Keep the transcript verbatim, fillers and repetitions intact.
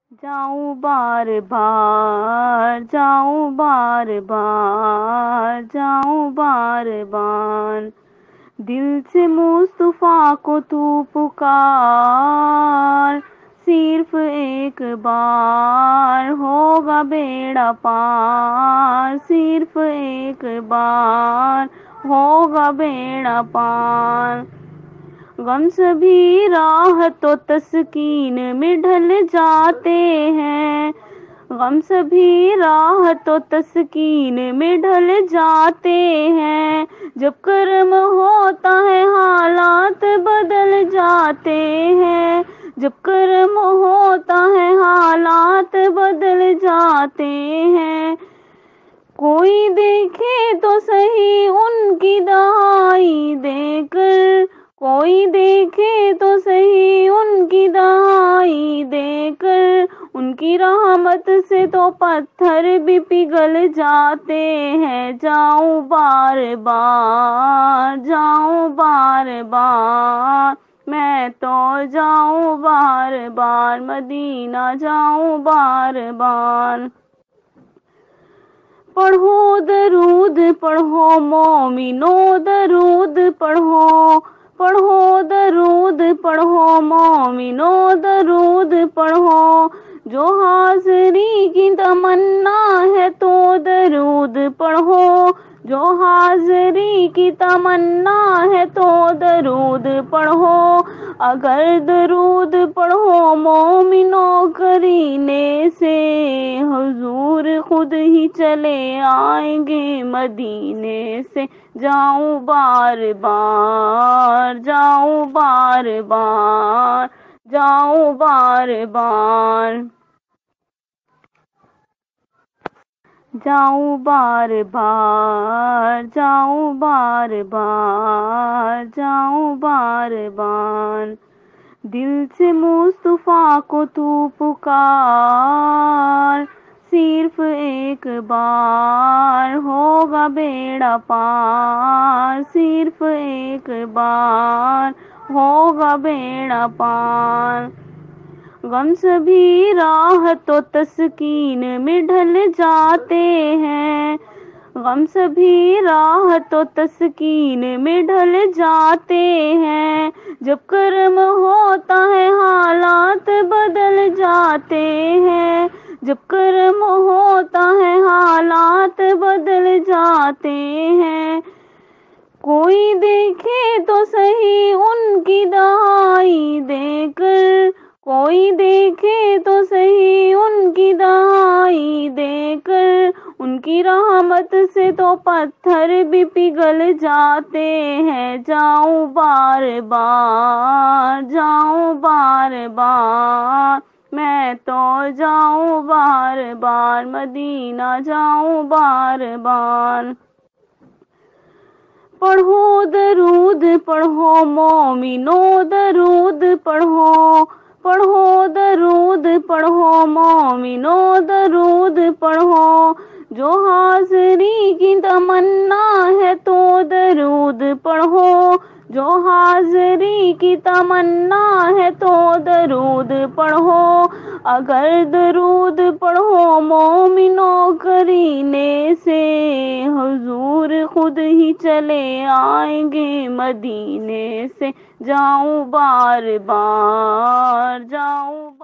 جاؤں بار بار جاؤں بار بار جاؤں بار بار، دل سے مصطفیٰ کو تو پکار، صرف ایک بار ہوگا بیڑا پار، صرف ایک بار ہوگا بیڑا پار۔ غم سبھی راہ تو تسکین میں ڈھل جاتے ہیں، غم سبھی راہ تو تسکین میں ڈھل جاتے ہیں، جب کرم ہوتا ہے حالات بدل جاتے ہیں، جب کرم ہوتا ہے حالات بدل جاتے ہیں۔ کوئی دیکھے تو سہی ان کی دہائی دے کر، کوئی دیکھے تو سہی ان کی دہائی دے کر، ان کی رحمت سے تو پتھر بھی پگھل جاتے ہیں۔ جاؤں بار بار جاؤں بار بار، میں تو جاؤں بار بار، مدینہ جاؤں بار بار۔ پڑھو درود پڑھو مومنو درود پڑھو، پڑھو درود پڑھو مومنو درود پڑھو، جو حاضری کی تمنا ہے تو درود پڑھو، جو حاضری کی تمنا ہے تو درود پڑھو، اگر درود پڑھو مومنو قرینے سے، حضور خود ہی چلے آئیں گے مدینے سے۔ جاؤں بار بار جاؤں بار بار جاؤں بار بار، جاؤں بار بار جاؤں بار بار جاؤں بار بار، دل سے مصطفیٰ کو تو پکار، صرف ایک بار ہوگا بیڑا پار، صرف ایک بار ہوگا بیڑا پار۔ غم سبھی راہ تو تسکین میں ڈھل جاتے ہیں، غم سبھی راہ تو تسکین میں ڈھل جاتے ہیں، جب کرم ہوتا ہے حالات بدل جاتے ہیں، جب کرم ہوتا ہے حالات بدل جاتے ہیں۔ کوئی دیکھے تو سہی ان کی دہائی دے کر، کوئی دیکھے تو سہی ان کی دہائی دے کر، ان کی رحمت سے تو پتھر بھی پگھل جاتے ہیں۔ جاؤں بار بار جاؤں بار بار، میں تو جاؤں بار بار، مدینہ جاؤں بار بار۔ پڑھو درود پڑھو مومنو درود پڑھو، پڑھو درود پڑھو مومنو درود پڑھو، جو حاضری کی تمنا ہے تو درود پڑھو، جو حاضری کی تمنا ہے تو درود پڑھو، اگر درود پڑھو مومنو قرینے سے، حضور خود ہی چلے آئیں گے مدینے سے۔ جاؤں بار بار جاؤں